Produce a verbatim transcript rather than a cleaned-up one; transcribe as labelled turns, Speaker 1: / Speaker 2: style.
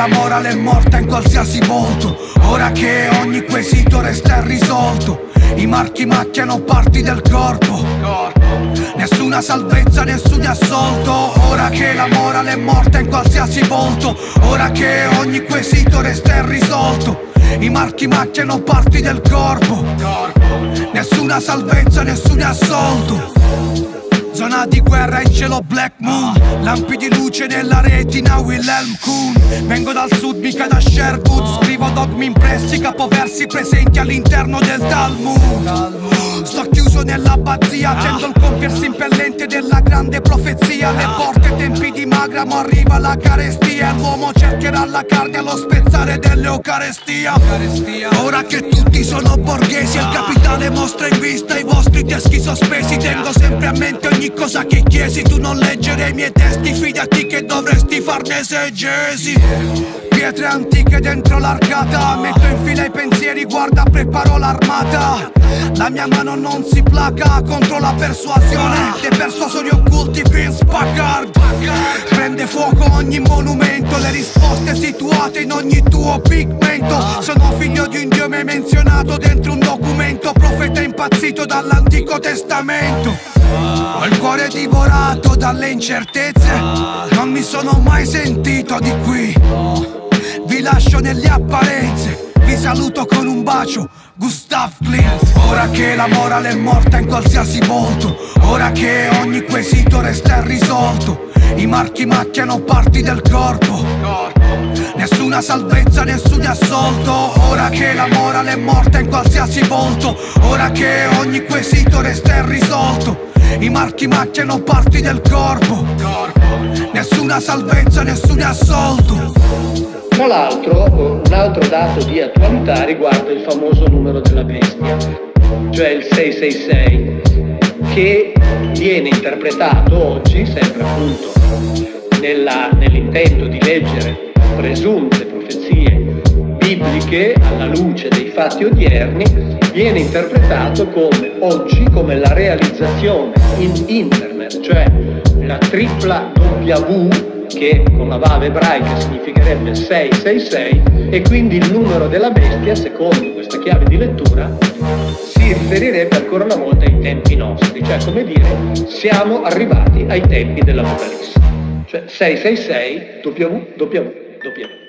Speaker 1: la morale è morta in qualsiasi volto, ora che ogni quesito resta irrisolto, i marchi macchiano parti del corpo, nessuna salvezza, nessun assolto, ora che la morale è morta in qualsiasi volto, ora che ogni quesito resta irrisolto, i marchi macchiano parti del corpo, nessuna salvezza, nessun assolto. Zona di guerra in cielo Black Moon, lampi di luce nella retina Wilhelm Kuhn. Vengo dal sud, mica da Sherwood, scrivo dogmi impressi, capoversi presenti all'interno del Talmud. Sto chiuso nell'abbazia, attendo il compiersi impellente della grande profezia. Le porte tempi di Magramo arriva la carestia, l'uomo cercherà la carne allo spezzare dell'Eucarestia. Ora che tutti sono borghesi, il capitale mostra in vista i vostri teschi sospesi. Tengo sempre a mente ogni cosa che chiesi, tu non leggere i miei testi, fidati che dovresti farne esegesi. Pietre antiche dentro l'arcata, metto in fila i pensieri, guarda preparo l'armata. La mia mano non si placa contro la persuasione dei persuasori occulti Vince Packard. Prende fuoco ogni monumento, le risposte situate in ogni tuo pigmento. Sono figlio di un dio mai menzionato dentro un documento, profeta impazzito dall'Antico Testamento. Ho il cuore divorato dalle incertezze, non mi sono mai sentito di qui. Vi lascio nelle apparenze, vi saluto con un bacio, Gustav Klimt. Ora che la morale è morta in qualsiasi volto, ora che ogni quesito resta irrisolto, i marchi macchiano parti del corpo, nessuna salvezza, nessun assolto. Ora che la morale è morta in qualsiasi volto, ora che ogni quesito resta irrisolto, i marchi macchiano parti del corpo, nessuna salvezza, nessun assolto.
Speaker 2: Tra l'altro, un altro dato di attualità riguarda il famoso numero della bestia, cioè il sei sei sei, che viene interpretato oggi, sempre appunto nella, nell'intento di leggere presunte profezie bibliche alla luce dei fatti odierni, viene interpretato come oggi come la realizzazione in internet, cioè la tripla W, che con la vave ebraica significherebbe sei sei sei, e quindi il numero della bestia, secondo questa chiave di lettura, si riferirebbe ancora una volta ai tempi nostri, cioè come dire siamo arrivati ai tempi dell'Apocalisse, cioè sei sei sei W W W.